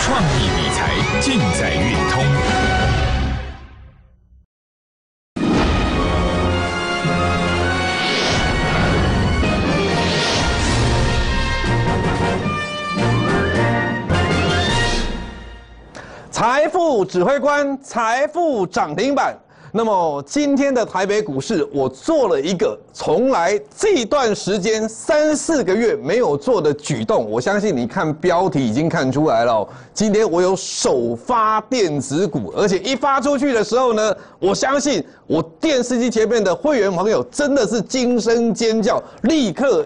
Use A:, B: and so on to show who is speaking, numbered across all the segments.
A: 创意理财尽在运通。
B: 财富指挥官，财富涨停板。那么今天的台北股市，我做了一个从来这段时间3、4个月没有做的举动。我相信你看标题已经看出来了。今天我有首发电子股，而且一发出去的时候呢，我相信我电视机前面的会员朋友真的是惊声尖叫，立刻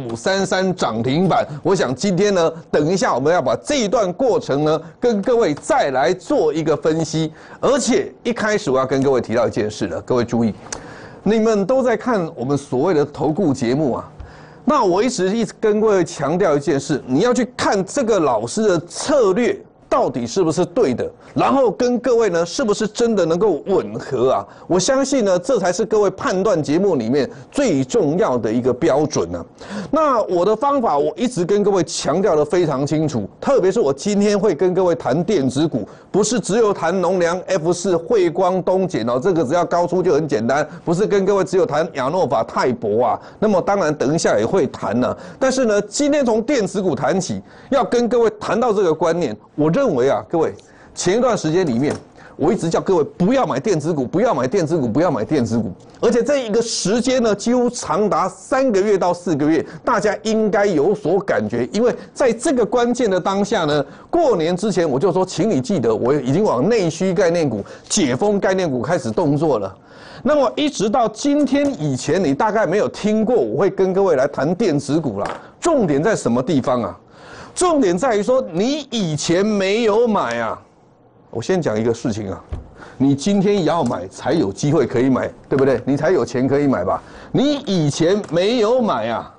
B: 1533涨停板。我想今天呢，等一下我们要把这一段过程呢，跟各位再来做一个分析。而且一开始我要跟各位提到一件事了，各位注意，你们都在看我们所谓的投顾节目啊。那我一直跟各位强调一件事，你要去看这个老师的策略到底是不是对的，然后跟各位呢是不是真的能够吻合啊？我相信呢，这才是各位判断节目里面最重要的一个标准呢。那我的方法我一直跟各位强调的非常清楚，特别是我今天会跟各位谈电子股，不是只有谈农粮、F4、汇光、东碱哦，这个只要高出就很简单，不是跟各位只有谈亚诺法、泰博啊。那么当然等一下也会谈呢，但是呢，今天从电子股谈起，要跟各位谈到这个观念，我认为啊，各位前一段时间里面，我一直叫各位不要买电子股，不要买电子股，不要买电子股。而且这一个时间呢，几乎长达3个月到4个月，大家应该有所感觉。因为在这个关键的当下呢，过年之前我就说，请你记得，我已经往内需概念股、解封概念股开始动作了。那么一直到今天以前，你大概没有听过我会跟各位来谈电子股啦。重点在什么地方啊？重点在于说，你以前没有买啊。我先讲一个事情啊，你今天也要买才有机会可以买，对不对？你才有钱可以买吧？你以前没有买啊，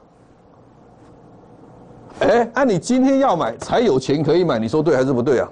B: 你今天要买才有钱可以买，你说对还是不对啊？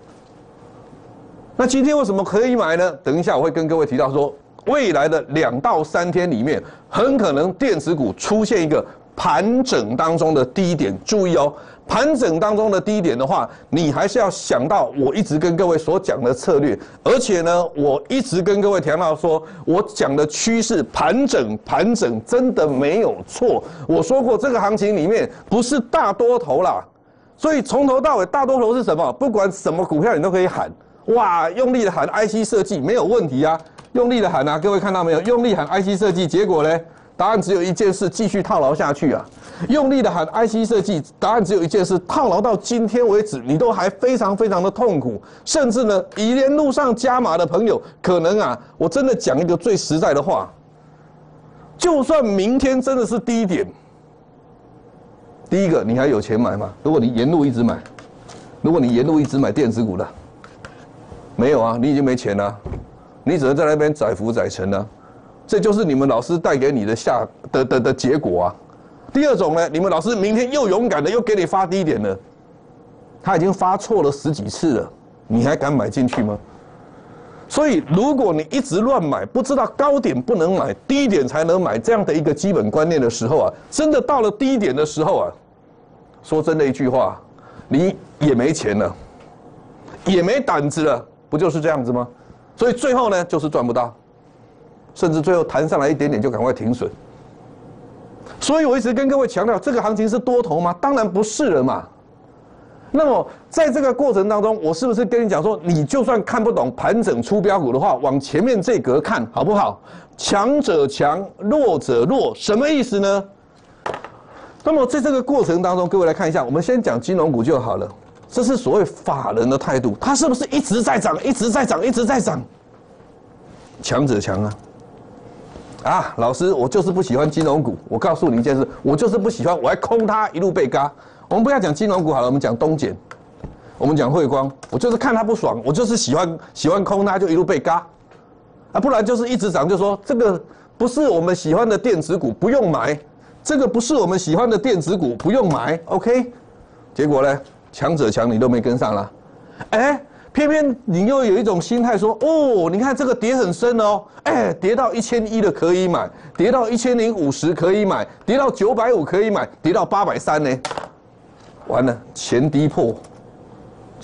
B: 那今天为什么可以买呢？等一下我会跟各位提到说，未来的2到3天里面，很可能电子股出现一个盘整当中的低点。注意哦，盘整当中的低点的话，你还是要想到我一直跟各位所讲的策略。而且呢，我一直跟各位强调说，我讲的趋势盘整真的没有错。我说过，这个行情里面不是大多头啦，所以从头到尾大多头是什么？不管什么股票你都可以喊，哇，用力的喊 IC 设计没有问题啊，用力的喊啊，各位看到没有？用力喊 IC 设计，结果呢？答案只有一件事，继续套牢下去啊！用力的喊 IC 设计，答案只有一件事，套牢到今天为止，你都还非常的痛苦，甚至呢，以连路上加码的朋友，可能啊，我真的讲一个最实在的话，就算明天真的是低点，第一个你还有钱买吗？如果你沿路一直买，如果你沿路一直买电子股的，没有啊，你已经没钱了，你只能在那边载浮载沉啊。这就是你们老师带给你的结果啊。第二种呢，你们老师明天又勇敢的又给你发低点了，他已经发错了10几次了，你还敢买进去吗？所以如果你一直乱买，不知道高点不能买，低点才能买这样的一个基本观念的时候啊，真的到了低点的时候啊，说真的一句话，你也没钱了，也没胆子了，不就是这样子吗？所以最后呢，就是赚不到。甚至最后弹上来一点点就赶快停损，所以我一直跟各位强调，这个行情是多头吗？当然不是了嘛。那么在这个过程当中，我是不是跟你讲说，你就算看不懂盘整出标股的话，往前面这格看好不好？强者强，弱者弱，什么意思呢？那么在这个过程当中，各位来看一下，我们先讲金融股就好了。这是所谓法人的态度，它是不是一直在涨，一直在涨，一直在涨？强者强啊！啊，老师，我就是不喜欢金融股。我告诉你一件事，我就是不喜欢，我还空它一路被嘎。我们不要讲金融股好了，我们讲东碱，我们讲汇光。我就是看它不爽，我就是喜欢空它，就一路被嘎。啊，不然就是一直涨，就说这个不是我们喜欢的电子股，不用买。这个不是我们喜欢的电子股，不用买。OK， 结果呢，强者强，你都没跟上了。偏偏你又有一种心态说，哦，你看这个跌很深哦，跌到1100的可以买，跌到1050可以买，跌到950可以买，跌到830呢，完了，前低破，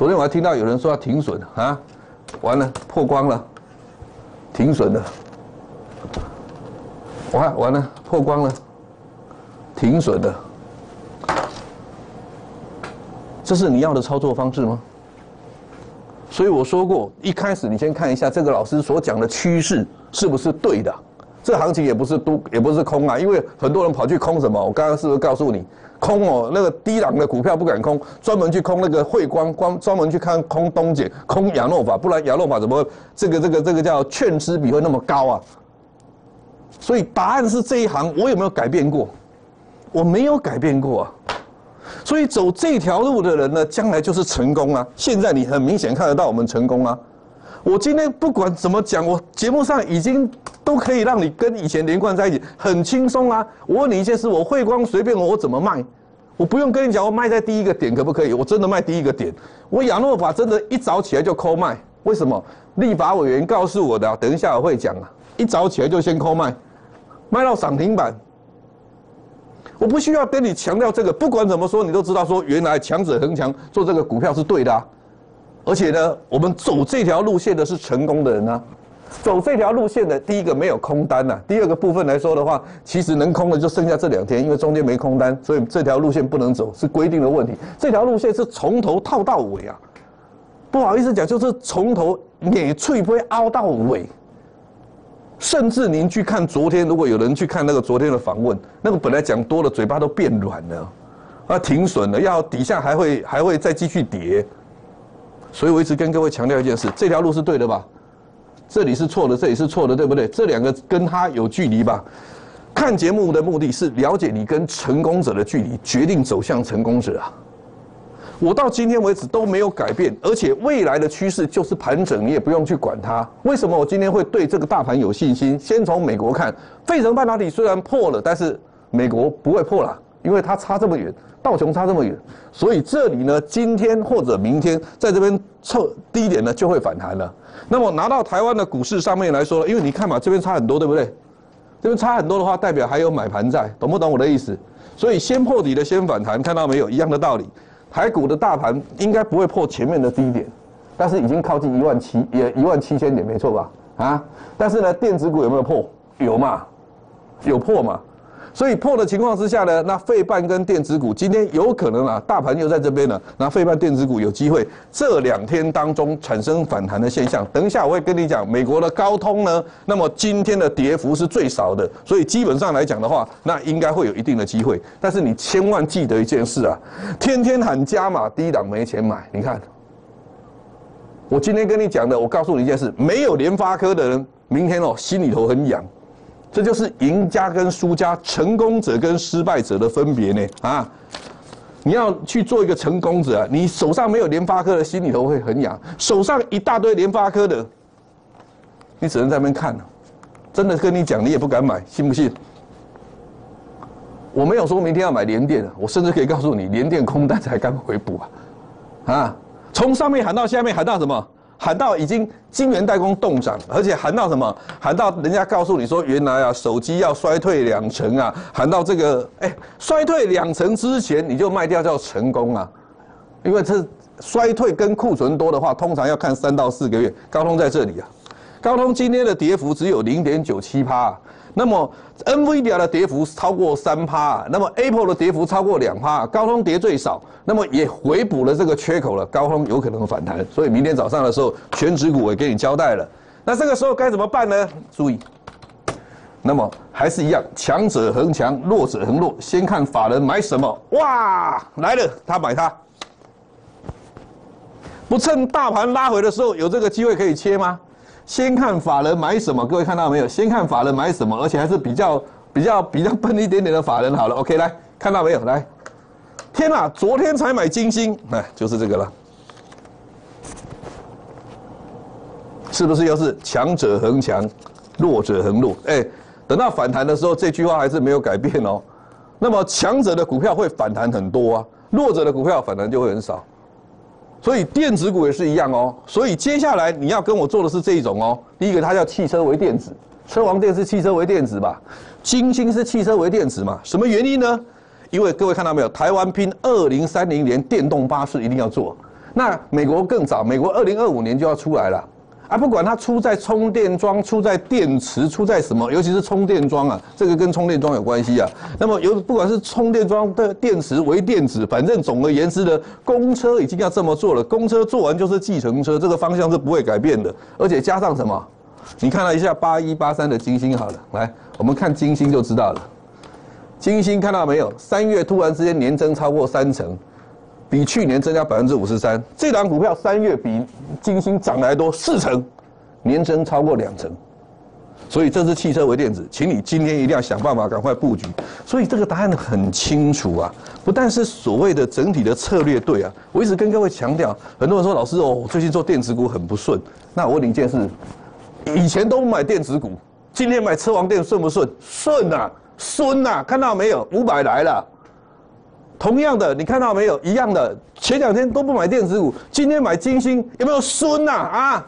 B: 昨天我还听到有人说要停损啊，完了破光了，停损了。完了破光了，停损了。这是你要的操作方式吗？所以我说过，一开始你先看一下这个老师所讲的趋势是不是对的。这行情也不是多，也不是空啊，因为很多人跑去空什么？我刚刚是不是告诉你？空哦，那个低档的股票不敢空，专门去空那个汇光，专门去看空东碱、空亚诺法，不然亚诺法怎么这个叫券资比会那么高啊？所以答案是这一行，我有没有改变过？我没有改变过啊。所以走这条路的人呢，将来就是成功啊。现在你很明显看得到我们成功啊。我今天不管怎么讲，我节目上已经都可以让你跟以前连贯在一起，很轻松啊。我问你一件事，我汇光随便我怎么卖，我不用跟你讲我卖在第一个点可不可以？我真的卖第一个点。我亚诺法真的一早起来就抠卖，为什么？立法委员告诉我的啊，等一下我会讲啊。一早起来就先抠卖，卖到涨停板。我不需要跟你强调这个，不管怎么说，你都知道说原来强者恒强做这个股票是对的啊。而且呢，我们走这条路线的是成功的人啊。走这条路线的，第一个没有空单呐、啊，第二个部分来说的话，其实能空的就剩下这2天，因为中间没空单，所以这条路线不能走，是规定的问题。这条路线是从头套到尾啊，不好意思讲，就是从头每脆不会凹到尾。甚至您去看昨天，如果有人去看那个昨天的访问，那个本来讲多了，嘴巴都变软了，啊，停损了，要底下还会再继续跌。所以我一直跟各位强调一件事，这条路是对的吧？这里是错的，这里是错的，对不对？这2个跟它有距离吧？看节目的目的是了解你跟成功者的距离，决定走向成功者啊。我到今天为止都没有改变，而且未来的趋势就是盘整，你也不用去管它。为什么我今天会对这个大盘有信心？先从美国看，费城半导体虽然破了，但是美国不会破了，因为它差这么远，道琼差这么远，所以这里呢，今天或者明天在这边低点呢就会反弹了。那么拿到台湾的股市上面来说，因为你看嘛，这边差很多，对不对？这边差很多的话，代表还有买盘在，懂不懂我的意思？所以先破底的先反弹，看到没有？一样的道理。台股的大盘应该不会破前面的低点，但是已经靠近17000点，没错吧？啊，但是呢，电子股有没有破？有嘛，有破嘛。所以破的情况之下呢，那费半跟电子股今天有可能啊，大盘又在这边了，那费半电子股有机会这2天当中产生反弹的现象。等一下我会跟你讲，美国的高通呢，那么今天的跌幅是最少的，所以基本上来讲的话，那应该会有一定的机会。但是你千万记得一件事啊，天天喊加码，低档没钱买。你看，我今天跟你讲的，我告诉你一件事，没有联发科的人，明天哦心里头很痒。这就是赢家跟输家、成功者跟失败者的分别呢啊！你要去做一个成功者啊，你手上没有联发科的，心里头会很痒；手上一大堆联发科的，你只能在那边看了。真的跟你讲，你也不敢买，信不信？我没有说明天要买联电，我甚至可以告诉你，联电空单才刚回补啊！从上面喊到下面，喊到什么？喊到已经晶圆代工冻涨，而且喊到什么？喊到人家告诉你说，原来啊手机要衰退20%啊，喊到这个衰退20%之前你就卖掉叫成功啊，因为这衰退跟库存多的话，通常要看3到4个月。高通在这里啊，高通今天的跌幅只有0.97%啊。那么 NVIDIA 的跌幅超过3%啊，那么 Apple 的跌幅超过2%啊，高通跌最少，那么也回补了这个缺口了，高通有可能反弹，所以明天早上的时候，全指股我也给你交代了。那这个时候该怎么办呢？注意，那么还是一样，强者恒强，弱者恒弱。先看法人买什么，哇，来了，他买它，不趁大盘拉回的时候有这个机会可以切吗？先看法人买什么，各位看到没有？先看法人买什么，而且还是比较笨一点点的法人。好了 ，OK， 来看到没有？来，天哪，昨天才买金星，就是这个了，是不是又是强者恒强，弱者恒弱？等到反弹的时候，这句话还是没有改变哦。那么强者的股票会反弹很多啊，弱者的股票反弹就会很少。所以电子股也是一样哦。所以接下来你要跟我做的是这一种哦。第一个，它叫汽车微电子，车王电是汽车微电子吧？金星是汽车微电子嘛？什么原因呢？因为各位看到没有，台湾拼2030年电动巴士一定要做。 那美国更早，美国2025年就要出来了。啊，不管它出在充电桩、出在电池、出在什么，尤其是充电桩啊，这个跟充电桩有关系啊。那么不管是充电桩的电池、微电子，反正总而言之呢，公车已经要这么做了。公车做完就是计程车，这个方向是不会改变的。而且加上什么？你看了一下81、83的金星好了，来，我们看金星就知道了。金星看到没有？3月突然之间年增超过30%。比去年增加53%，这档股票3月比金星涨来多40%，年增超过2%，所以这是汽车微电子，请你今天一定要想办法赶快布局。所以这个答案很清楚啊，不但是所谓的整体的策略对啊，我一直跟各位强调，很多人说老师哦，我最近做电子股很不顺，那我问你一件事，以前都买电子股，今天买车王电顺不顺？顺啊，顺啊，看到没有？500来了。同样的，你看到没有？一样的，前2天都不买电子股，今天买金星，有没有孙呐？啊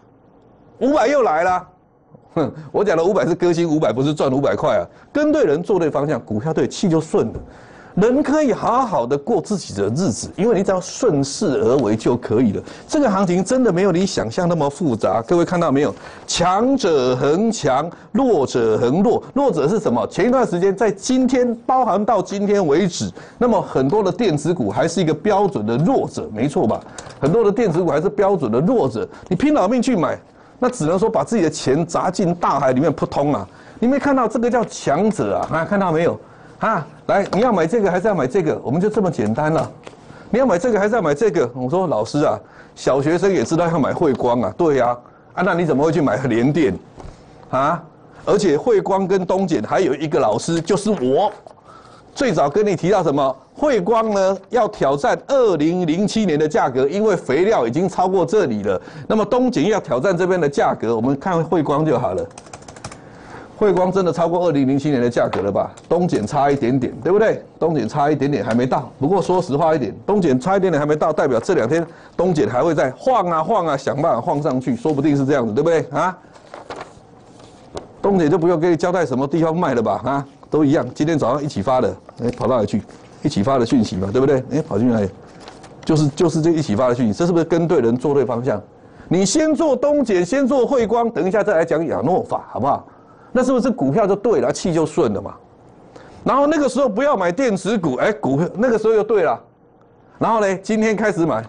B: ，500又来了。哼，我讲的500是歌星500，不是赚500块啊。跟对人，做对方向，股票对，气就顺了。人可以好好的过自己的日子，因为你只要顺势而为就可以了。这个行情真的没有你想象那么复杂。各位看到没有？强者恒强，弱者恒弱。弱者是什么？前一段时间在今天，包含到今天为止，那么很多的电子股还是一个标准的弱者，没错吧？很多的电子股还是标准的弱者，你拼老命去买，那只能说把自己的钱砸进大海里面扑通啊！你没看到这个叫强者啊？看到没有？啊，来，你要买这个还是要买这个？我们就这么简单了。你要买这个还是要买这个？我说老师啊，小学生也知道要买汇光啊，对呀，那你怎么会去买联电？啊，而且汇光跟东碱还有一个老师就是我，最早跟你提到什么？汇光呢要挑战2007年的价格，因为肥料已经超过这里了。那么东碱要挑战这边的价格，我们看汇光就好了。汇光真的超过2007年的价格了吧？东碱差一点点，对不对？东碱差一点点还没到。不过说实话一点，东碱差一点点还没到，代表这2天东碱还会再晃啊晃啊，想办法晃上去，说不定是这样子，对不对啊？东碱就不用给你交代什么地方卖了吧？啊，都一样。今天早上一起发的，跑到哪里去？一起发的讯息嘛，对不对？跑进来，就是这一起发的讯息，这是不是跟对人做对方向？你先做东碱，先做汇光，等一下再来讲亚诺法，好不好？那是不是股票就对了，气就顺了嘛？然后那个时候不要买电子股，股票那个时候又对了。然后呢，今天开始买，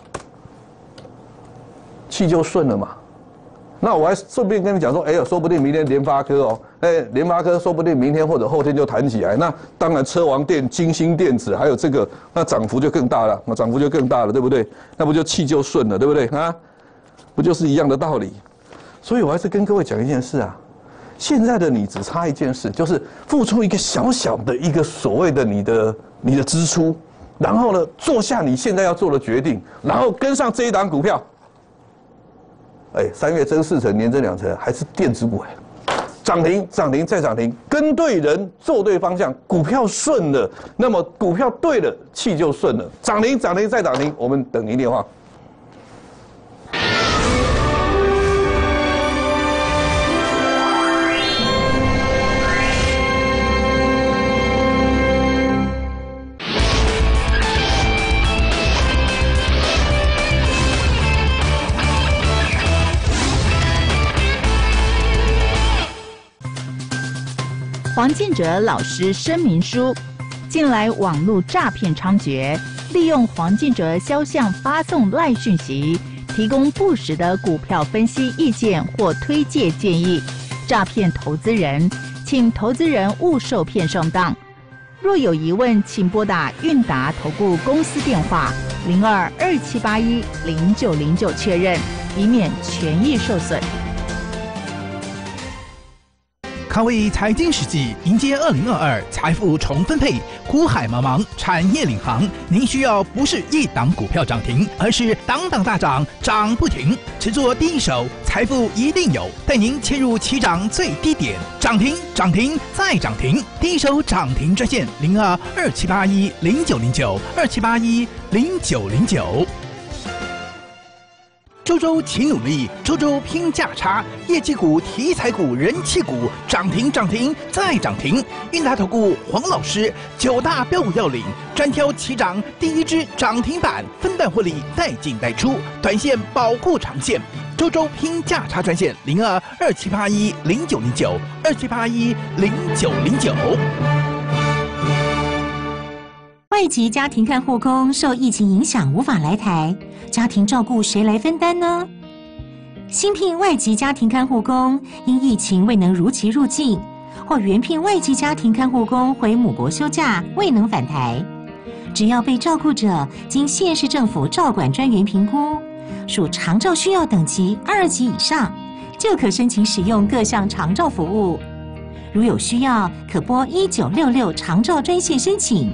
B: 气就顺了嘛。那我还顺便跟你讲说，说不定明天联发科哦，联发科说不定明天或者后天就弹起来。那当然，车王电、金星电子还有这个，那涨幅就更大了，对不对？那不就气就顺了，对不对啊？不就是一样的道理？所以我还是跟各位讲一件事啊。现在的你只差一件事，就是付出一个小小的一个所谓的你的支出，然后呢做下你现在要做的决定，然后跟上这一档股票。3月增4%，年增2%，还是电子股涨停再涨停，跟对人做对方向，股票顺了，那么股票对了，气就顺了，涨停再涨停，我们等您电话。
C: 黄建哲老师声明书：近来网络诈骗猖獗，利用黄建哲肖像发送赖讯息，提供不实的股票分析意见或推介建议，诈骗投资人，请投资人勿受骗上当。若有疑问，请拨打韵达投顾公司电话0227810909确认，以免权益受损。
D: 卡位财经世纪，迎接2022财富重分配，苦海茫茫，产业领航。您需要不是一档股票涨停，而是档档大涨，涨不停。只做第一手，财富一定有。带您切入起涨最低点，涨停再涨停。第一手涨停专线0227810909，27810909。 周周勤努力，周周拼价差，业绩股、题材股、人气股涨停涨停再涨停。韵达投顾黄老师9大标股要领，专挑起涨第一支涨停板，分段获利带进带出，短线保护长线。周周拼价差专线02-2781-0909，2781-0909。
E: 外籍家庭看护工受疫情影响无法来台，家庭照顾谁来分担呢？新聘外籍家庭看护工因疫情未能如期入境，或原聘外籍家庭看护工回母国休假未能返台，只要被照顾者经县市政府照管专员评估，属长照需要等级2级以上，就可申请使用各项长照服务。如有需要，可拨1966长照专线申请。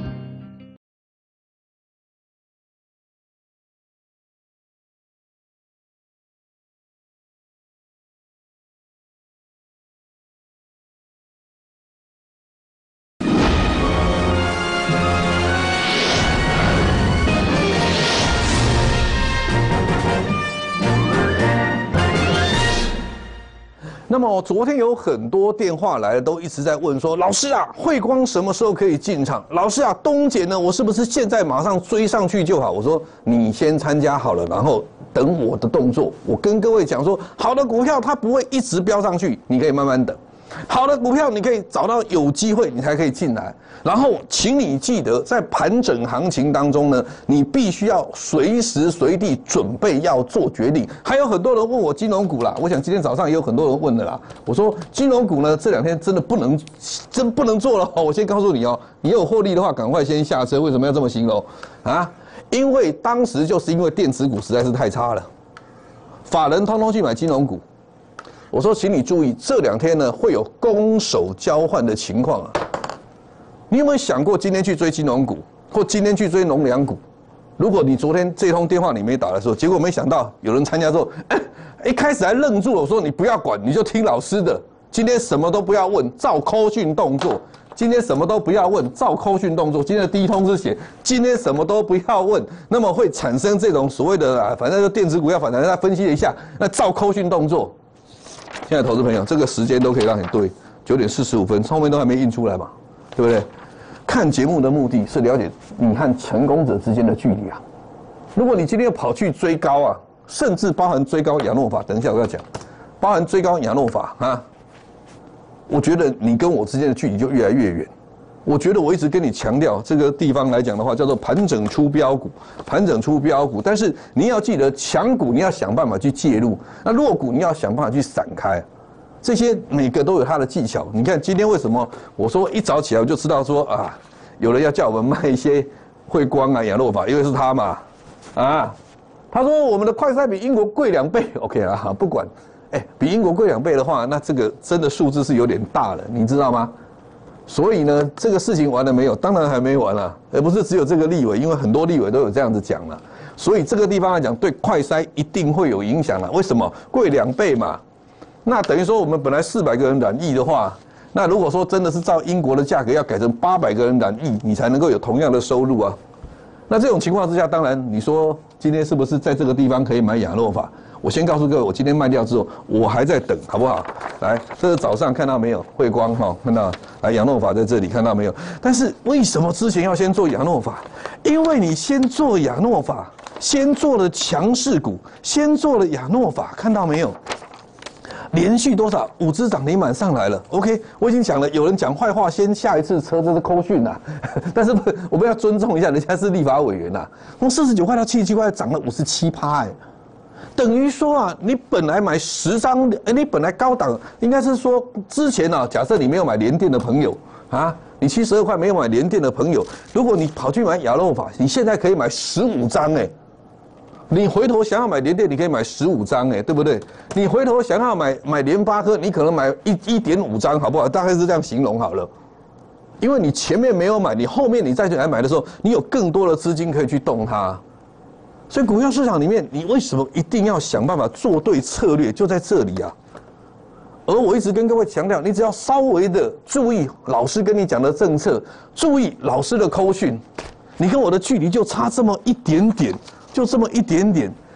B: 那么昨天有很多电话来了，都一直在问说，老师啊，慧光什么时候可以进场？老师啊，东碱呢，我是不是现在马上追上去就好？我说你先参加好了，然后等我的动作。我跟各位讲说，好的股票它不会一直飙上去，你可以慢慢等。好的股票你可以找到有机会，你才可以进来。然后，请你记得，在盘整行情当中呢，你必须要随时随地准备要做决定。还有很多人问我金融股啦，我想今天早上也有很多人问的啦。我说金融股呢，这2天真的不能做了。我先告诉你哦，你有获利的话，赶快先下车。为什么要这么形容啊？因为当时就是因为电子股实在是太差了，法人通通去买金融股。我说，请你注意，这2天呢会有攻守交换的情况啊。你有没有想过，今天去追金融股，或今天去追农粮股？如果你昨天这通电话你没打的时候，结果没想到有人参加之后，一开始还愣住了，我说你不要管，你就听老师的。今天什么都不要问，照扣讯动作。今天什么都不要问，照扣讯动作。今天的第一通是写今天什么都不要问，那么会产生这种所谓的反正就电子股要反弹，他分析了一下，那照扣讯动作。现在投资朋友，这个时间都可以让你对9点45分，后面都还没印出来嘛，对不对？看节目的目的是了解你和成功者之间的距离啊。如果你今天跑去追高啊，甚至包含追高亚诺法，等一下我要讲，包含追高亚诺法啊，我觉得你跟我之间的距离就越来越远。我觉得我一直跟你强调，这个地方来讲的话，叫做盘整出标股，盘整出标股。但是你要记得，强股你要想办法去介入，那弱股你要想办法去闪开。这些每个都有它的技巧。你看今天为什么我说一早起来我就知道说啊，有人要叫我们卖一些慧光啊、亚诺法，因为是他嘛，啊，他说我们的快筛比英国贵2倍 ，OK 啊，不管，比英国贵2倍的话，那这个真的数字是有点大了，你知道吗？所以呢，这个事情完了没有？当然还没完啊，而不是只有这个立委，因为很多立委都有这样子讲了。所以这个地方来讲，对快筛一定会有影响了。为什么？贵2倍嘛。那等于说我们本来400个人染疫的话，那如果说真的是照英国的价格，要改成800个人染疫，你才能够有同样的收入啊。那这种情况之下，当然你说今天是不是在这个地方可以买亚诺法？我先告诉各位，我今天卖掉之后，我还在等，好不好？来，这是早上看到没有？慧光哈，看到来亚诺法在这里，看到没有？但是为什么之前要先做亚诺法？因为你先做亚诺法，先做了强势股，先做了亚诺法，看到没有？连续多少5只涨停板上来了 ？OK， 我已经讲了，有人讲坏话，先下一次车，这是扣讯呐。但是我们要尊重一下，人家是立法委员呐。从49块到77块，涨了57%，等于说啊，你本来买10张，你本来高档，应该是说之前啊，假设你没有买联电的朋友啊，你72块没有买联电的朋友，如果你跑去买亚诺法，你现在可以买15张你回头想要买联电，你可以买15张对不对？你回头想要买联发科，你可能买1.5张，好不好？大概是这样形容好了。因为你前面没有买，你后面你再去来买的时候，你有更多的资金可以去动它。所以股票市场里面，你为什么一定要想办法做对策略？就在这里啊。而我一直跟各位强调，你只要稍微的注意老师跟你讲的政策，注意老师的扣讯，你跟我的距离就差这么一点点。就这么一点点，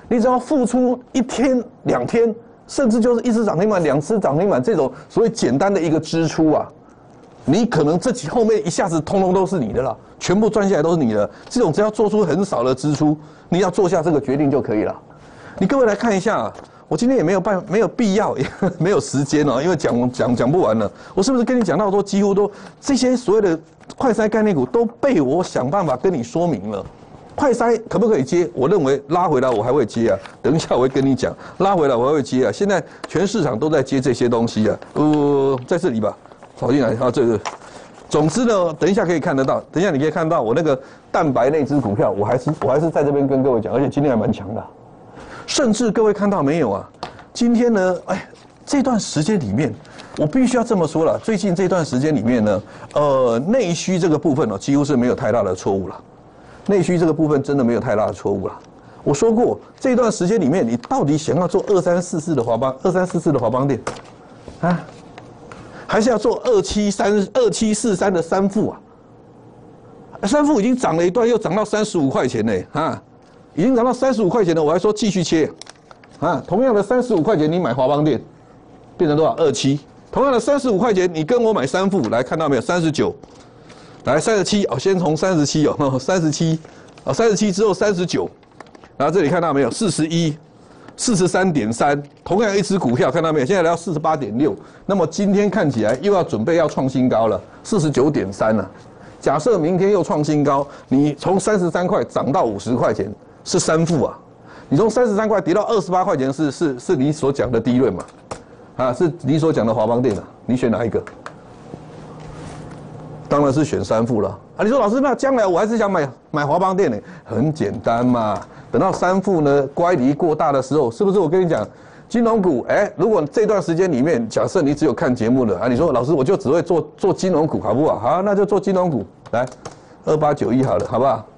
B: 你只要付出1天、2天，甚至就是1只涨停板、2只涨停板这种所谓简单的一个支出啊，你可能后面一下子通通都是你的了，全部赚下来都是你的。这种只要做出很少的支出，你要做下这个决定就可以了。你各位来看一下，我今天也没有必要，也没有时间哦，因为讲不完了。我是不是跟你讲到说，几乎都这些所谓的快筛概念股都被我想办法跟你说明了。快筛可不可以接？我认为拉回来我还会接啊，等一下我会跟你讲，拉回来我还会接啊。现在全市场都在接这些东西啊，在这里吧，跑进来啊，这个。总之呢，等一下可以看得到，等一下你可以看到我那个蛋白那支股票，我还是在这边跟各位讲，而且今天还蛮强的。甚至各位看到没有啊？今天呢，这段时间里面，我必须要这么说了，最近这段时间里面呢，内需这个部分几乎是没有太大的错误了。内需这个部分真的没有太大的错误了。我说过，这段时间里面，你到底想要做2344的华邦电，啊，还是要做2743的三富啊？三富已经涨了一段，又涨到35块钱呢，啊，已经涨到35块钱了，我还说继续切，啊，同样的35块钱你买华邦电，变成多少？27，同样的35块钱你跟我买三富，来看到没有？39。来37哦，先从37哦，37哦，37之后39，然后这里看到没有？41、43.3，同样一只股票看到没有？现在来到48.6，那么今天看起来又要准备要创新高了，49.3了。假设明天又创新高，你从33块涨到50块钱是三富啊，你从33块跌到28块钱是你所讲的低润嘛？啊，是你所讲的华邦电啊，你选哪一个？当然是选三富了啊！你说老师，那将来我还是想买华邦电呢？很简单嘛，等到三富呢乖离过大的时候，是不是我跟你讲，金融股，如果这段时间里面，假设你只有看节目的啊，你说老师我就只会做金融股，好不好？好，那就做金融股，来2891好了，好不好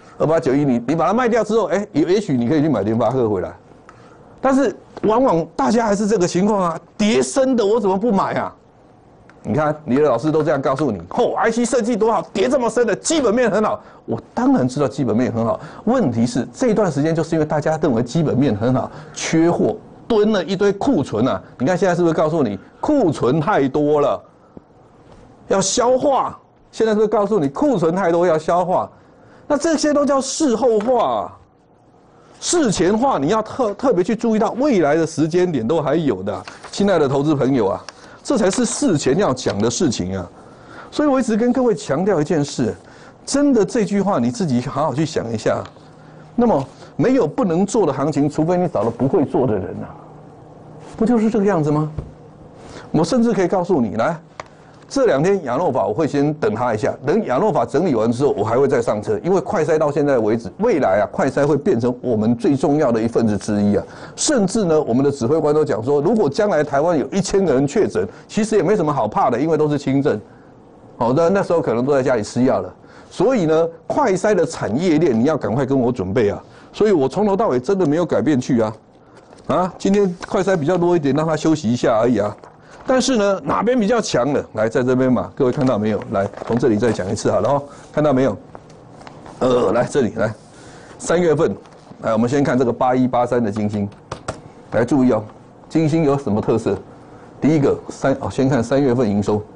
B: ？2891你把它卖掉之后，也许你可以去买联发科回来，但是往往大家还是这个情况啊，跌深的我怎么不买啊？你看，你的老师都这样告诉你，IC 设计多好，跌这么深的，基本面很好。我当然知道基本面很好，问题是这段时间就是因为大家认为基本面很好，缺货，囤了一堆库存啊。你看现在是不是告诉你库存太多了，要消化？现在是不是告诉你库存太多要消化？那这些都叫事后化，事前化你要特别去注意到未来的时间点都还有的，亲爱的投资朋友啊。这才是事前要讲的事情啊，所以我一直跟各位强调一件事，真的这句话你自己好好去想一下。那么没有不能做的行情，除非你找了不会做的人啊，不就是这个样子吗？我甚至可以告诉你，来，这2天亚诺法我会先等它一下，等亚诺法整理完之后，我还会再上车，因为快筛到现在为止，未来快筛会变成我们最重要的一份子之一啊。甚至呢，我们的指挥官都讲说，如果将来台湾有1000个人确诊，其实也没什么好怕的，因为都是轻症，好的，那时候可能都在家里吃药了。所以呢，快筛的产业链你要赶快跟我准备啊。所以我从头到尾真的没有改变去啊，今天快筛比较多一点，让他休息一下而已啊。但是呢，哪边比较强的？来，在这边嘛，各位看到没有？来，从这里再讲一次好了哦，看到没有？来这里来，3月份，来我们先看这个8183的金星，来注意哦，金星有什么特色？第一个先看3月份营收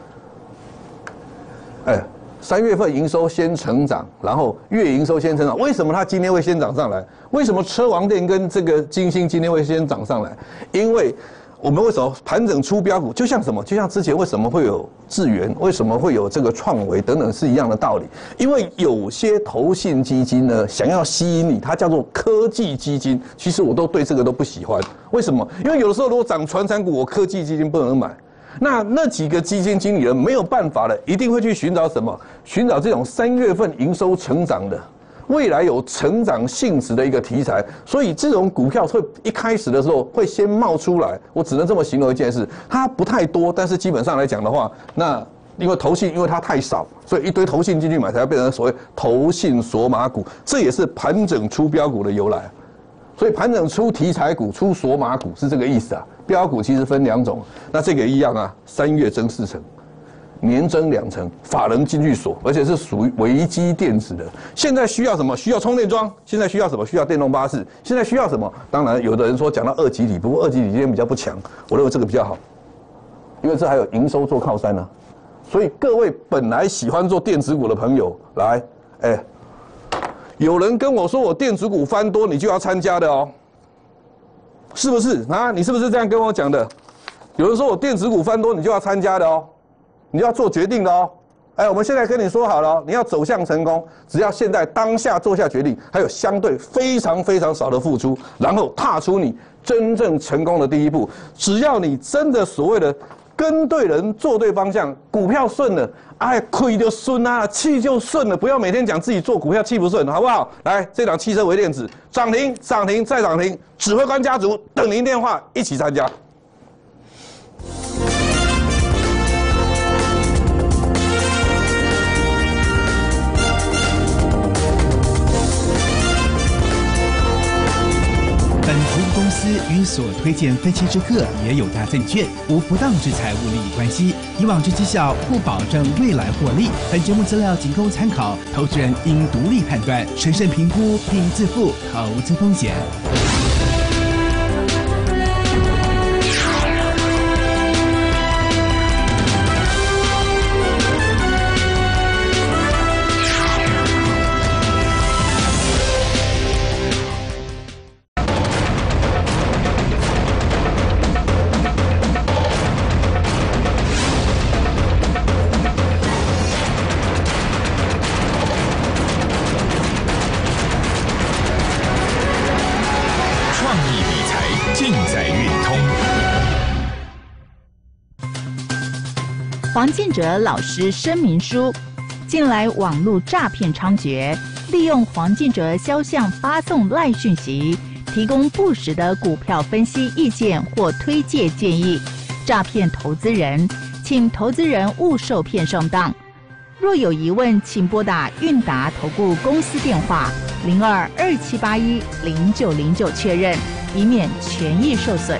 B: ，3月份营收先成长，然后月营收先成长。为什么它今天会先涨上来？为什么车王电跟这个金星今天会先涨上来？因为我们为什么盘整出标股，就像什么？就像之前为什么会有智原，为什么会有这个创维等等是一样的道理。因为有些投信基金呢，想要吸引你，它叫做科技基金。其实我都对这个都不喜欢。为什么？因为有的时候如果涨传产股，我科技基金不能买。那几个基金经理人没有办法的，一定会去寻找什么？寻找这种3月份营收成长的。未来有成长性质的一个题材，所以这种股票会一开始的时候会先冒出来。我只能这么形容一件事，它不太多，但是基本上来讲的话，那因为投信因为它太少，所以一堆投信进去买，才会变成所谓投信索马股，这也是盘整出标股的由来。所以盘整出题材股、出索马股是这个意思啊。标股其实分2种，那这个一样啊，3月增4成。 年增2成，法人进去锁，而且是属于微机电子的。现在需要什么？需要充电桩。现在需要什么？需要电动巴士。现在需要什么？当然，有的人说讲到2极体，不过2极体今天比较不强，我认为这个比较好，因为这还有营收做靠山呢。所以各位本来喜欢做电子股的朋友，来，有人跟我说我电子股翻多，你就要参加的哦，是不是啊？你是不是这样跟我讲的？有人说我电子股翻多，你就要参加的哦。你要做决定的哦，我们现在跟你说好了哦，你要走向成功，只要现在当下做下决定，还有相对非常非常少的付出，然后踏出你真正成功的第一步。只要你真的所谓的跟对人、做对方向，股票顺了，亏就顺啊，气就顺了。不要每天讲自己做股票气不顺，好不好？来，这档汽车微电子涨停、涨停再涨停，指挥官家族等您电话一起参加。
D: 本投资公司与所推荐分期之客也有大证券无不当之财务利益关系，以往之绩效不保证未来获利。本节目资料仅供参考，投资人应独立判断、审慎评估并自负投资风险。
C: 黄建哲老师声明书：近来网络诈骗猖獗，利用黄建哲肖像发送赖讯息，提供不实的股票分析意见或推介建议，诈骗投资人，请投资人勿受骗上当。若有疑问，请拨打韵达投顾公司电话0227810909确认，以免权益受损。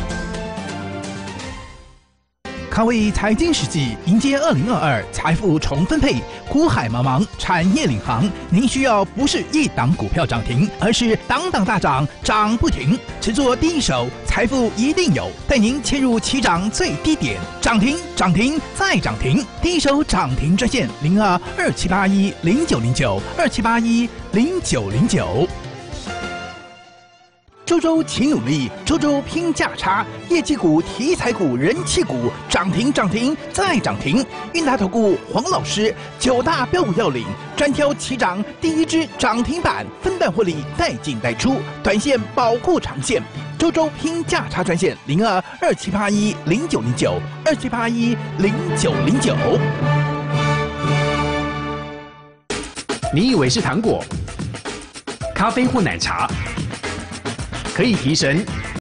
D: 卡位财经世纪，迎接2022财富重分配，股海茫茫，产业领航。您需要不是一档股票涨停，而是档档大涨，涨不停。只做第一手，财富一定有。带您切入起涨最低点，涨停，涨停再涨停。第一手涨停专线0227810909，27810909。周周勤努力，周周拼价差，业绩股、题材股、人气股涨停涨停再涨停。韵达投顾黄老师9大标股要领，专挑起涨第一支涨停板，分段获利，带进带出，短线保护长线。周周拼价差专线0227810909，27810909。
F: 你以为是糖果、咖啡或奶茶？可以提神